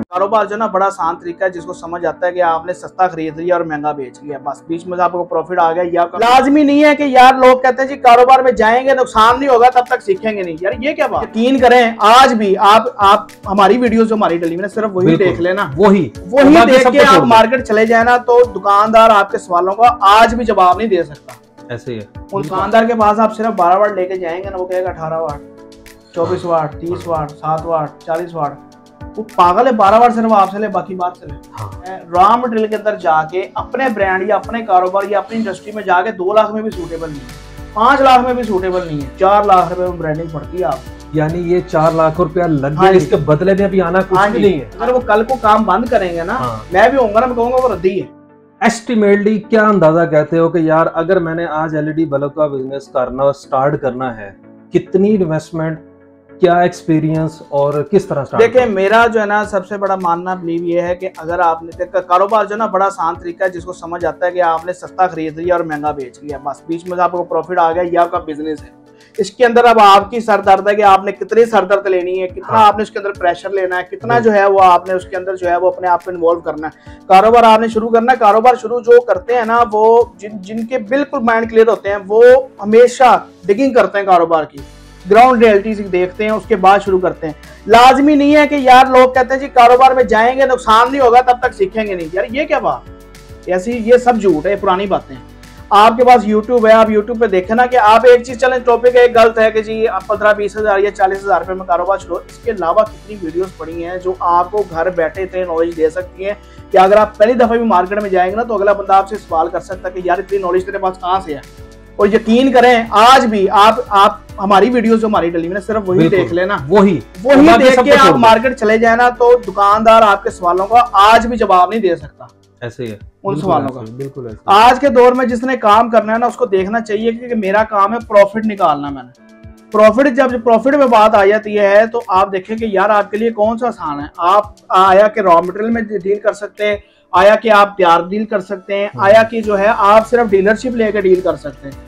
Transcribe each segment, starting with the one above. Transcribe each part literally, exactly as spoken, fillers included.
कारोबार जो ना बड़ा आसान तरीका है जिसको समझ आता है कि आपने सस्ता खरीद लिया और महंगा बेच लिया, बस बीच में आपको प्रॉफिट आ गया। या लाजमी नहीं है कि यार लोग कहते हैं जी कारोबार में जाएंगे नुकसान नहीं होगा तब तक सीखेंगे नहीं, यार ये क्या बात। यकीन करें आज भी आप आप हमारी वीडियो जो हमारी डली में सिर्फ वही देख लेना, वही वही देख के आप मार्केट चले जाए ना तो दुकानदार आपके सवालों का आज भी जवाब नहीं दे सकता। ऐसे ही है। उन दुकानदार के पास आप सिर्फ बारह वाट लेके जाएंगे ना, वो कहेगा अठारह वाट, चौबीस वाट, तीस वाट, सात वाट, चालीस वाट, वो पागल है। बारह वाट सिर्फ आपसे ले, बाकी बात से ले। हाँ। रॉ मटेरियल के अंदर जाके अपने ब्रांड या अपने कारोबार या अपनी इंडस्ट्री में जाके दो लाख में भी सूटेबल नहीं है, पांच लाख में भी सूटेबल नहीं है, चार लाख रुपए में ब्रांडिंग पड़ती है आप। यानी ये चार लाख रुपया लग गया, इसके बदले में अभी आना कुछ हाँ भी नहीं है। अगर वो कल को काम बंद करेंगे ना, हाँ। मैं भी होऊंगा ना, मैं कहूंगा वो रद्दी है। एस्टिमेटली क्या अंदाजा कहते हो कि यार अगर मैंने आज एलईडी बल्ब का बिजनेस करना स्टार्ट करना है, कितनी इन्वेस्टमेंट, क्या एक्सपीरियंस और किस तरह स्टार्ट? देखिए मेरा जो है ना सबसे बड़ा मानना बिलीव ये है कि अगर आपने कारोबार जो ना बड़ा आसान तरीका है जिसको समझ आता है कि आपने सस्ता खरीद लिया और महंगा बेच लिया, बस बीच में आपको प्रॉफिट आ गया, ये आपका बिजनेस है। इसके अंदर अब आपकी सरदर्द है कि आपने कितनी सरदर्द लेनी है, कितना हाँ। आपने उसके अंदर प्रेशर लेना है, कितना जो है वो आपने उसके अंदर जो है वो अपने आप को इन्वॉल्व करना है। कारोबार आपने शुरू करना है। कारोबार शुरू जो करते हैं ना वो जिन जिनके बिल्कुल माइंड क्लियर होते हैं वो हमेशा डिगिंग करते हैं, कारोबार की ग्राउंड रियलिटी देखते हैं, उसके बाद शुरू करते हैं। लाजमी नहीं है कि यार लोग कहते हैं जी कारोबार में जाएंगे नुकसान नहीं होगा तब तक सीखेंगे नहीं, यार ये क्या बात। ऐसी ये सब झूठ है, पुरानी बातें हैं। आपके पास यूट्यूब है, आप यूट्यूब पे देखें ना कि आप एक चीज चलें, टॉपिक एक गलत है कि जी आप पंद्रह बीस हजार या चालीस हजार रुपए में कारोबार शुरू। इसके अलावा कितनी वीडियोस पड़ी हैं जो आपको घर बैठे इतने नॉलेज दे सकती हैं कि अगर आप पहली दफा भी मार्केट में जाएंगे ना तो अगला बंदा आपसे सवाल कर सकता है कि यार इतनी नॉलेज तेरे पास कहाँ से है। और यकीन करें आज भी आप आप हमारी वीडियो जो हमारी डली में सिर्फ वही देख लेना, वही वही देख के आप मार्केट चले जाए ना तो दुकानदार आपके सवालों का आज भी जवाब नहीं दे सकता। ऐसे ही है उन सवालों का। बिल्कुल ऐसे। आज के दौर में जिसने काम करना है ना उसको देखना चाहिए कि मेरा काम है प्रॉफिट निकालना। मैंने प्रॉफिट जब प्रॉफिट में बात आ जाती है तो आप देखें कि यार आपके लिए कौन सा आसान है। आप आया कि रॉ मटेरियल में डील कर सकते हैं, आया कि आप तैयार डील कर सकते हैं, आया कि जो है आप सिर्फ डीलरशिप लेकर डील कर सकते हैं।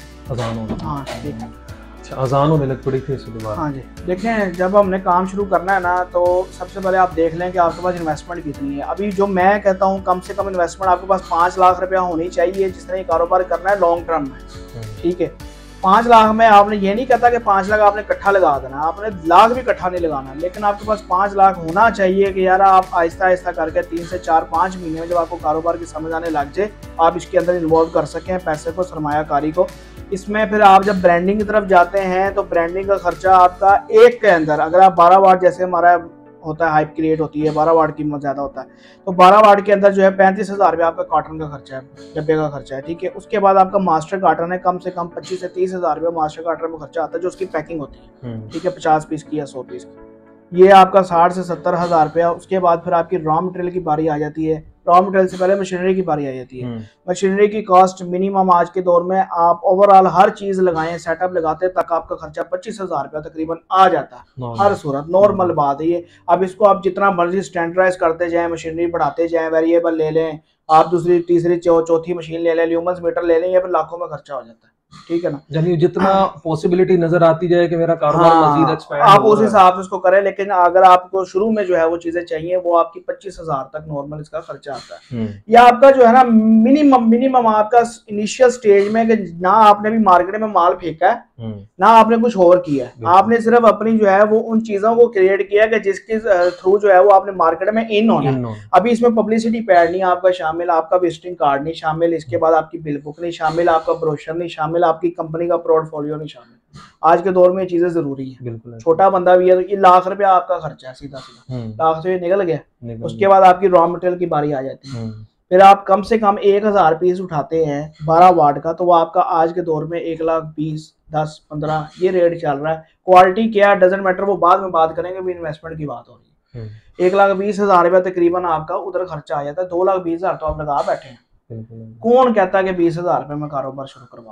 हाँ ठीक है, आसान होने लग पड़ी थी इसके बाद। हाँ जी देखें जब हमने काम शुरू करना है ना तो सबसे पहले आप देख लें कि आपके पास इन्वेस्टमेंट कितनी है। अभी जो मैं कहता हूँ कम से कम इन्वेस्टमेंट आपके पास पाँच लाख रुपया होनी चाहिए जिसने ये कारोबार करना है लॉन्ग टर्म में। ठीक है, पाँच लाख में आपने ये नहीं कहता कि पाँच लाख आपने इकट्ठा लगा देना, आपने लाख भी इकट्ठा नहीं लगाना, लेकिन आपके पास पाँच लाख होना चाहिए कि यार आप आहिस्ता आहिस्ता करके तीन से चार पाँच महीने में जब आपको कारोबार की समझ आने लग जाए आप इसके अंदर इन्वॉल्व कर सकें पैसे को, सरमायाकारी को। इसमें फिर आप जब ब्रांडिंग की तरफ जाते हैं तो ब्रांडिंग का खर्चा आपका एक के अंदर, अगर आप बारह वाट जैसे हमारा होता है हाइप क्रिएट होती है, बारह वाट कीमत ज़्यादा होता है तो बारह वाट के अंदर जो है पैंतीस हज़ार रुपये आपका कॉटन का खर्चा है, डब्बे का खर्चा है। ठीक है, उसके बाद आपका मास्टर कॉटन है, कम से कम पच्चीस से तीस हज़ार रुपये मास्टर कॉटन में खर्चा आता है जो उसकी पैकिंग होती है। ठीक है, पचास पीस की या सौ पीस की, ये आपका साठ से सत्तर हज़ार रुपया। उसके बाद फिर आपकी रॉ मटेरियल की बारी आ जाती है, रॉ मटेरियल से पहले मशीनरी की बारी आ जाती है। मशीनरी की कॉस्ट मिनिमम आज के दौर में आप ओवरऑल हर चीज लगाएं, सेटअप लगाते तक आपका खर्चा पच्चीस हजार रुपया तकरीबन आ जाता है हर सूरत। नॉर्मल बात है ये। अब इसको आप जितना मर्जी स्टैंडर्डाइज करते जाएं, मशीनरी बढ़ाते जाएं, वेरिएबल ले लें, आप दूसरी तीसरी चौ, चौथी मशीन ले लें, ल्यूमेंस मीटर ले लें, ये फिर लाखों में खर्चा हो जाता है। ठीक है ना, यानी जितना पॉसिबिलिटी नजर आती जाए कि मेरा कारोबार मजीद एक्सपैंड आप उस हिसाब से उसको करें। लेकिन अगर आपको शुरू में जो है वो चीजें चाहिए वो आपकी पच्चीस हजार तक नॉर्मल इसका खर्चा आता है। या आपका जो है ना मिनिमम मिनिमम आपका इनिशियल स्टेज में कि ना आपने भी मार्केट में माल फेंका है ना आपने कुछ और किया है, आपने सिर्फ अपनी जो है वो उन चीजों को क्रिएट किया कि जिसके थ्रू जो है वो आपने मार्केट में इन होना है। अभी इसमें पब्लिसिटी पैड नहीं आपका शामिल, आपका विजिटिंग कार्ड नहीं शामिल, इसके बाद आपकी बिल बुक नहीं शामिल, आपका ब्रोशर नहीं शामिल, आपकी कंपनी का पोर्टफोलियो नहीं शामिल। आज के दौर में ये चीजें जरूरी है। छोटा बंदा भी है तो ये लाख रुपया आपका खर्चा है, सीधा सीधा लाख से निकल गया। उसके बाद आपकी रॉ मटेरियल की बारी आ जाती है, फिर आप कम से कम एक हजार पीस उठाते हैं बारह वाट का तो वो आपका आज के दौर में एक लाख बीस, दस, पंद्रह ये रेट चल रहा है। क्वालिटी क्या डजेंट मैटर, वो बाद में बात करेंगे, भी इन्वेस्टमेंट की बात हो रही है। एक लाख बीस हजार रुपया तकरीबन आपका उधर खर्चा आ जाता है, दो लाख बीस हजार तो आप लगा बैठे हैं। कौन कहता है कि बीस हजार रुपये में कारोबार शुरू करवा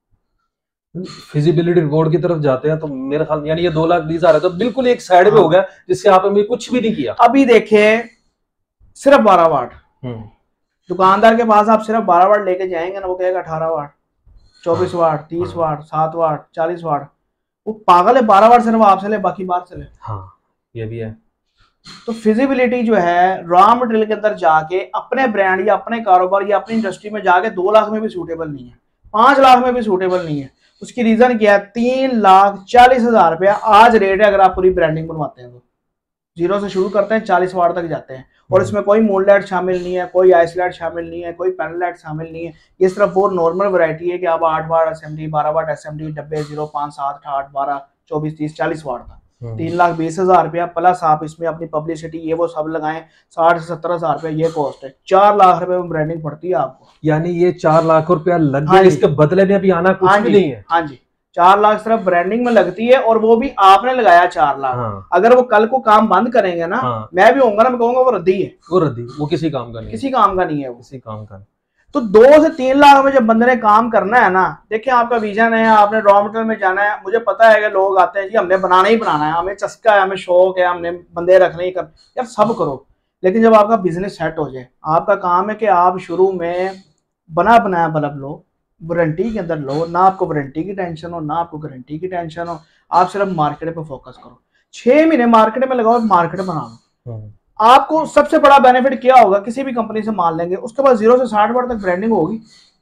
दें। फिजिबिलिटी रिपोर्ट की तरफ जाते हैं तो मेरे ख्याल यानी ये दो लाख बीस हजार है तो बिल्कुल एक साइड पे हो गया जिससे आपने कुछ भी नहीं किया। अभी देखिए सिर्फ बारह वाट, दुकानदार के पास आप सिर्फ बारह वाट लेके जाएंगे ना वो कहेगा अठारह वाट, चौबीस वाट, तीस वाट, सात वाट, चालीस वाट, वो पागल है। बारह वाट सिर्फ आपसे ले, बाकी बात से ले। हाँ ये भी है। तो फिजिबिलिटी जो है रॉ मटेरियल के अंदर जाके अपने ब्रांड या अपने कारोबार या अपनी इंडस्ट्री में जाके दो लाख में भी सूटेबल नहीं है, पांच लाख में भी सूटेबल नहीं है। उसकी रीजन क्या है? तीन लाख चालीस हजार रुपया आज रेट है अगर आप पूरी ब्रांडिंग बनवाते हैं तो। जीरो से शुरू करते हैं, चालीस वाट तक जाते हैं, और इसमें कोई मून लाइट शामिल नहीं है, कोई आइस लाइट शामिल नहीं है, कोई पैनल लाइट शामिल नहीं है। ये सिर्फ वो नॉर्मल वैरायटी है कि आप आठ वाट एसएमडी, बारह वाट एसएमडी, डब्बे जीरो पाँच सात आठ बारह चौबीस तीस चालीस वाट का तीन लाख बीस हजार रुपया प्लस आप इसमें अपनी पब्लिसिटी ये वो सब लगाएं, साठ से सत्तर हजार रुपया ये कॉस्ट है। चार लाख रुपए में ब्रांडिंग पड़ती है आपको। यानी ये चार लाख रुपया लग गया, इसके बदले में अभी आना कुछ हाँ भी नहीं है। हाँ जी, चार लाख सिर्फ ब्रांडिंग में लगती है, और वो भी आपने लगाया चार लाख। हाँ। अगर वो कल को काम बंद करेंगे ना, हाँ। मैं भी होऊंगा ना, मैं कहूंगा वो रद्दी है, वो रद्दी, वो किसी काम का नहीं, किसी काम का नहीं है, वो किसी काम का नहीं। तो दो से तीन लाख में जब बंदे ने काम करना है ना, देखिए आपका विजन है, आपने रॉ मटेरियल में जाना है। मुझे पता है कि लोग आते हैं जी हमने बनाना ही बनाना है, हमें चस्का है, हमें शौक है, हमने बंदे रखने ही कर, यार सब करो, लेकिन जब आपका बिजनेस सेट हो जाए, आपका काम है कि आप शुरू में बना बनाया बल्ब लो, वारंटी के अंदर लो, ना आपको वारंटी की टेंशन हो, ना आपको गारंटी की टेंशन हो, आप सिर्फ मार्केट पे फोकस करो। छह महीने मार्केट में लगाओ, मार्केट बना लो। आपको सबसे बड़ा बेनिफिट क्या होगा? किसी भी कंपनी से माल लेंगे, उसके बाद जीरो से साठ वाट तक ब्रांडिंग होगी।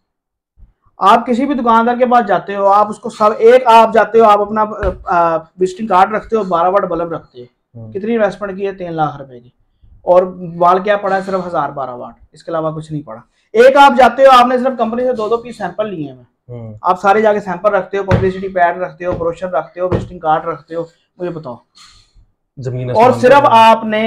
आप किसी भी दुकानदार के पास जाते हो, आप उसको सब एक आप जाते हो, आप अपना विजिटिंग कार्ड रखते हो, बारह वाट बल्ब रखते हो, कितनी इन्वेस्टमेंट की है? तीन लाख रुपए की, और माल क्या पड़ा है? सिर्फ हजार बारह वाट, इसके अलावा कुछ नहीं पड़ा। एक आप जाते हो, आपने सिर्फ कंपनी से दो दो पीस सैंपल लिए हैं, आप सारे जाके सैंपल रखते हो, पब्लिसिटी पैड रखते हो, ब्रोशर रखते हो, विजिटिंग कार्ड रखते हो, मुझे बताओ जमीन। और सिर्फ आपने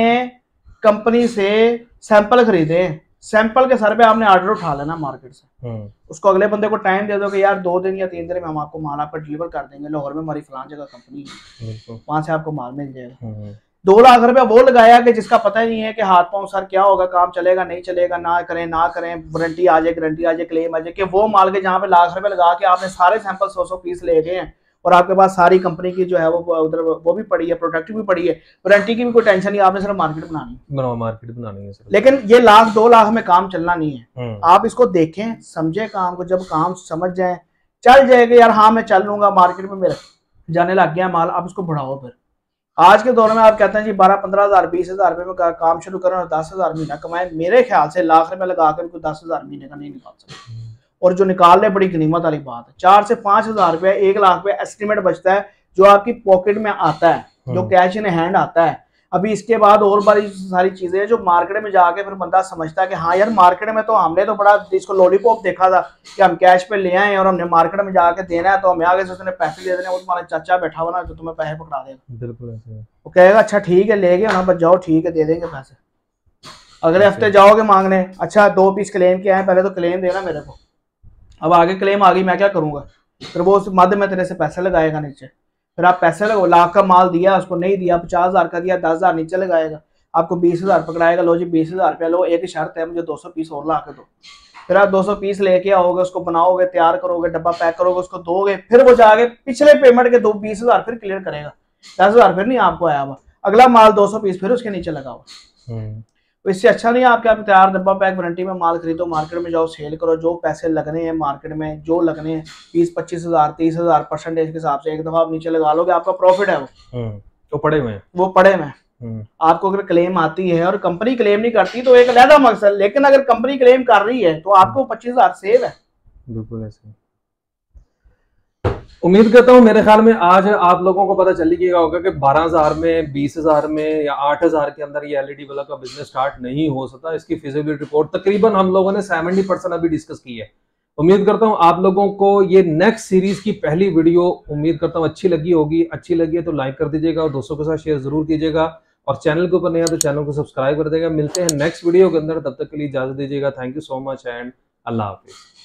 कंपनी से सैंपल खरीदे, सैंपल के सर पे आपने ऑर्डर उठा लेना मार्केट से, उसको अगले बंदे को टाइम दे दो कि यार दो दिन या तीन दिन में हम आपको माल आपका डिलीवर कर देंगे, लाहौर में हमारी फलान जगह कंपनी है, वहां से आपको माल मिल जाएगा। दो लाख रुपया वो लगाया कि जिसका पता ही नहीं है कि हाथ पांव सर क्या होगा, काम चलेगा नहीं चलेगा, ना करें ना करें, वारंटी आ जाए, गारंटी आ जाए, क्लेम आ जाए, कि वो माल के जहाँ पे लाख रुपए लगा के आपने सारे सैंपल सौ सौ पीस ले गए हैं, और आपके पास सारी कंपनी की जो है वो उधर वो भी पड़ी है, प्रोडक्ट भी पड़ी है, वारंटी की भी कोई टेंशन नहीं, आपने सिर्फ मार्केट बनानी है, मार्केट बनानी है। लेकिन ये लाख दो लाख में काम चलना नहीं है। आप इसको देखें, समझे काम को, जब काम समझ जाए, चल जाएगा यार, हाँ मैं चल लूंगा, मार्केट में मेरा जाने लग गया माल, आप उसको बढ़ाओ। फिर आज के दौर में आप कहते हैं जी बारह पंद्रह हजार बीस हजार रुपए में काम शुरू करें और दस हजार महीना कमाए, मेरे ख्याल से लाख रुपए लगाकर कोई दस हजार महीने का नहीं निकाल सकते, और जो निकाल ले बड़ी गनीमत वाली बात है। चार से पांच हजार रुपया एक लाख रुपया एस्टिमेट बचता है जो आपकी पॉकेट में आता है, जो कैश इन हैंड आता है। अभी इसके बाद और बड़ी सारी चीजें हैं जो मार्केट में जाके फिर बंदा समझता है कि हाँ यार मार्केट में तो हमने तो बड़ा इसको लॉलीपॉप देखा था कि हम कैश पे ले आए और हमने मार्केट में जाके देना है, तो हमें आगे से उसने पैसे दे देने, वो तुम्हारा चाचा बैठा हुआ ना जो तुम्हें पैसे पकड़ा देगा, बिल्कुल वो कहेगा अच्छा ठीक है ले गए ना, बस जाओ ठीक है दे देंगे पैसे। अगले हफ्ते जाओगे मांगने, अच्छा दो पीस क्लेम के आए, पहले तो क्लेम देना मेरे को, अब आगे क्लेम आ गई मैं क्या करूंगा? फिर वो उस मध्य में तेरे से पैसे लगाएगा नीचे, फिर आप पैसे लगाओ, लाख का माल दिया उसको नहीं दिया, पचास हजार का दिया, दस हजार नीचे लगाएगा, आपको बीस हजार पकड़ाएगा, लो जी बीस हजार रुपया लो, एक शर्त है मुझे दो सौ पीस और ला के दो। फिर आप दो सौ पीस लेके आओगे, उसको बनाओगे, तैयार करोगे, डब्बा पैक करोगे, उसको दोगे, फिर वो जाके पिछले पेमेंट के दो बीस हजार फिर क्लियर करेगा, दस हजार फिर नहीं आपको आया हुआ, अगला माल दो सौ पीस फिर उसके नीचे लगा हुआ। तो इससे अच्छा नहीं आपके आप तैयार डब्बा पैक वारंटी में माल खरीदो, मार्केट में जाओ, सेल करो, जो पैसे लगने हैं मार्केट में जो लगने हैं बीस पच्चीस हजार तीस हजार परसेंटेज के हिसाब से एक दफा आप नीचे लगा लोगे, आपका प्रॉफिट है वो तो पड़े हुए वो पड़े हुए आपको अगर क्लेम आती है और कंपनी क्लेम नहीं करती तो एक अलग मकसद, लेकिन अगर कंपनी क्लेम कर रही है तो आपको पच्चीस हजार सेव है। बिल्कुल ऐसे। उम्मीद करता हूँ मेरे ख्याल में आज आप लोगों को पता चल ही गया होगा कि बारह हजार में, बीस हजार में या आठ हजार के अंदर ये एलईडी बल्ब का बिजनेस स्टार्ट नहीं हो सकता। इसकी फिजिबिलिटी रिपोर्ट तकरीबन हम लोगों ने सेवेंटी परसेंट अभी डिस्कस की है। उम्मीद करता हूँ आप लोगों को ये नेक्स्ट सीरीज की पहली वीडियो उम्मीद करता हूँ अच्छी लगी होगी। अच्छी लगी है तो लाइक कर दीजिएगा और दोस्तों के साथ शेयर जरूर कीजिएगा, और चैनल के ऊपर नहीं है तो चैनल को सब्सक्राइब कर देगा। मिलते हैं नेक्स्ट वीडियो के अंदर, तब तक के लिए इजाजत दीजिएगा। Thank you so much and अल्लाह हाफिज।